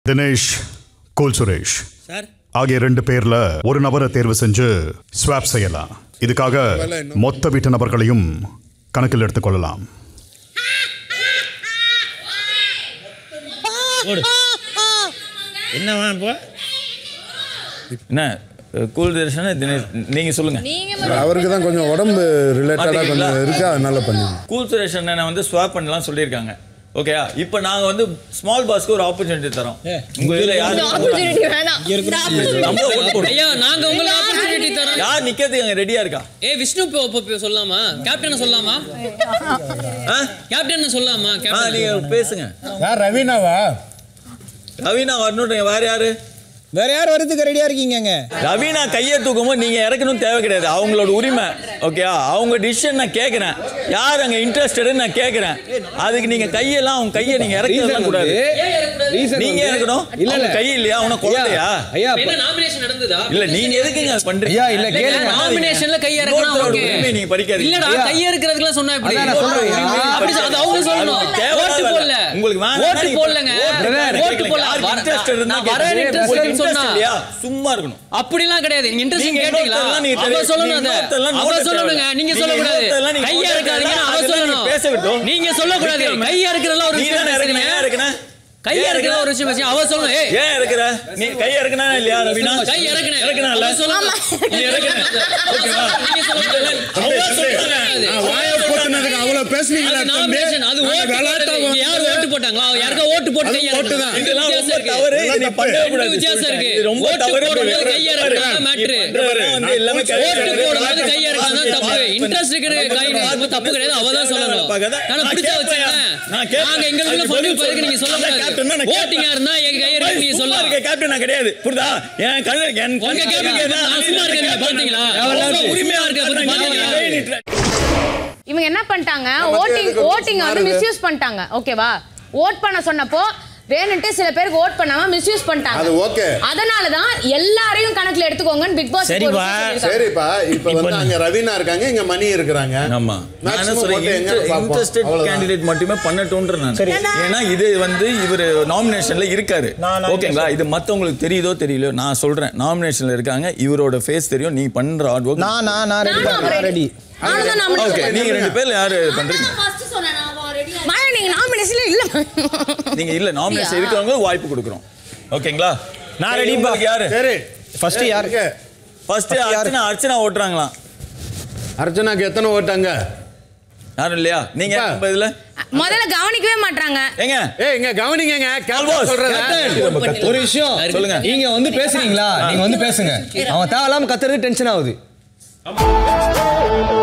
தினேஷ், கோல் Suresh sir ஆகிய 2 பேர்ல ஒரு நபரை தேர்வு செஞ்சு ஸ்வாப் செய்யலாம். இதுக்காக மொத்த வீட்டு நபர்களையும் கணக்கில் எடுத்துக்கொள்ளலாம். என்னவா இப்போ என்ன கூல் தர்ஷன் தினேஷ் நீங்க சொல்லுங்க. அவருக்கு தான் கொஞ்சம் உடம்பு ரிலேட்டடா கொஞ்சம் இருக்கு, அதனால பண்ணுங்க. கூல் சுரேஷ் அண்ணனை வந்து ஸ்வாப் பண்ணலாம் சொல்லியிருக்காங்க. ஓகே, இப்போ நாங்க வந்து ஸ்மால் பாஸ்க்கு ஒரு ஆப்பர்ச்சுனிட்டி தரோம். உங்க இதுல யார் ஆப்பர்ச்சுனிட்டி வேணாம். நம்ம ஓட் போடுறோம். ஐயா நாங்க உங்களுக்கு ஆப்பர்ச்சுனிட்டி தரோம். யார் நிக்கிறதுக்கு அங்க ரெடியா இருக்கா? விஷ்ணு சொல்லாமா? கேப்டன் சொல்லாமா? கேப்டன் சொல்லாமா? கேப்டன் நீங்க பேசுங்க. யார் ரவீனாவா? ரவீனா வரணும். வேற யாரு? வேற யார் வரதுக்கு ரெடியா இருக்கீங்க? ரவீனா கையை தூக்கும்போது நீங்க இறக்கணும் தேவை கிடையாது, அவங்களோட உரிமை. ஓகே, அவங்க டிசிஷன் நான் கேட்கறேன். யார் அங்க இன்ட்ரெஸ்டட்னு நான் கேட்கறேன். அதுக்கு நீங்க கையெல்லாம் அவங்க கையை நீங்க இறக்கலாம் கூடாது. நீங்க இறக்கணும். இல்ல இல்ல கை இல்லையா உனக்கு குழந்தையா? ஐயா என்ன நாமினேஷன் நடந்ததா? இல்ல நீங்க எதுக்குங்க பண்றீங்க? ஐயா இல்ல கேளுங்க. நாமினேஷன்ல கை இறக்கணும். ஓகே நீங்க படிக்காதீங்க. இல்லடா கை இறக்குறதுக்குலாம் சொன்னா எப்படி? அப்படி அது அவங்க சொல்லணும். ஓட்டு போடல. உங்களுக்கு வேணா ஓட்டு போடலங்க. ஓட்டு போடல. இன்ட்ரெஸ்ட் இருந்தா வர இன்ட்ரெஸ்ட் சொன்னா சும்மா இருக்கணும். அப்படிலாம் கிடையாது. நீங்க இன்ட்ரெஸ்ட் கேட்டீங்களா? அவ சொல்லணும். அவ சொல்லணுங்க. நீங்க சொல்ல கூடாது. கையா இருக்காதீங்க. அவ சொல்லணும். பேச விட்டோம். நீங்க சொல்ல கூடாது. கையா இருக்கறதெல்லாம் ஒரு விஷயம் பேசுறீங்க. கையா இருக்கற ஒரு விஷயம் பேசி அவ சொல்லணும். ஏன் இருக்கற? நீ கையா இருக்கனா இல்லையா ரவீனா? கை இறக்கறேன். அவ சொல்லணும். நீ இறக்கறேன். ஓகேவா? நீங்க சொல்ல கூடாது. அவ சொல்லணும். வாயை போட்டுனதுக்கு அவ்வளவு பேசுனீங்களா தம்பி? அது ஓட்டு யார் ஓட்டு போட்டாங்களா? யாருக்கா ஓட்டு போட்டு கை இறக்கணும். இதெல்லாம் ரொம்ப தவறு. இது நீ பண்ணவே கூடாது. வித்தியாசம் இருக்கு. இது ரொம்ப தவறு. கை இறக்கறதா மேட்டர். வந்து எல்லாமே ஓட்டு போடுறது கை இறக்கறதா தப்பு. இன்ட்ரஸ்ட் இருக்கிற கை இறக்கறது தப்பு கிடையாது. அவ தான் சொல்லணும். நான் பிடிச்சா வச்சேன். நாங்க எங்களுக்குள்ள ஃபோன் பண்ணி நீங்க சொல்ல கூடாது. ஓட்டிங்கா இருந்தா எங்க கை இறக்கி நீங்க சொல்லலாம். கேப்டன் நான் கிடையாது. புரியுதா? என் கண்ணு உங்க கேப்டன் நான் சும்மா இருக்கேன் பாத்தீங்களா? உரிமையா இருக்க பத்தி பாத்தீங்களா? இவங்க என்ன பண்ணிட்டாங்க, ஓட்டிங் வந்து மிஸ்யூஸ் பண்ணிட்டாங்க. ஓகேவா? ஓட் பண்ண சொன்னப்போ வேணும்ட்டு சில பேருக்கு ஓட் பண்ணாம மிஸ்யூஸ் பண்ணிட்டாங்க. அது ஓகே. அதனால தான் எல்லாரையும் கணக்குல எடுத்துக்கோங்கன்னு பிக் பாஸ் சரிப்பா. சரிப்பா, இப்போ வந்து அங்க ரவீனா இருக்காங்க, இங்க மணி இருக்காங்க. ஆமா, நான் சொல்றேன் இன்ட்ரஸ்டட் கேண்டிடேட் மட்டுமே பண்ணட்டும்ன்ற நான். ஏன்னா இது வந்து இவர் நாமினேஷன்ல இருக்காரு. ஓகேங்களா? இது மத்தவங்களுக்கு தெரியுதோ தெரியலையோ நான் சொல்றேன், நாமினேஷன்ல இருக்காங்க. இவரோட ஃபேஸ் தெரியும். நீ பண்ற ஹார்ட் வொர்க். நான் ரெடி. ஓகே, நீங்க 2 பேர்ல யாரு பண்றீங்க? நீங்க இல்ல நாமினேஷன் இருக்கவங்க வாய்ப்பு கொடுக்குறோம். ஓகேங்களா? நான் ரெடிப்பா. யாரு? சரி, ஃபர்ஸ்ட் யாருக்கு? ஃபர்ஸ்ட் அர்ச்சனா ஓட்றாங்களா? அர்ச்சனாக்கு எத்தனை ஓட்டாங்க? யாரும் இல்லையா? நீங்க இதுல முதல்ல கவனிக்கவே மாட்டாங்க. ஏங்க இங்க கவனிங்கங்க. கேப்டன் சொல்றேன் ஒரு விஷயம் சொல்லுங்க. நீங்க வந்து பேசுறீங்களா? நீங்க வந்து பேசுங்க. அவன் தேவையில்லாம கத்துறது டென்ஷன் ஆகுது.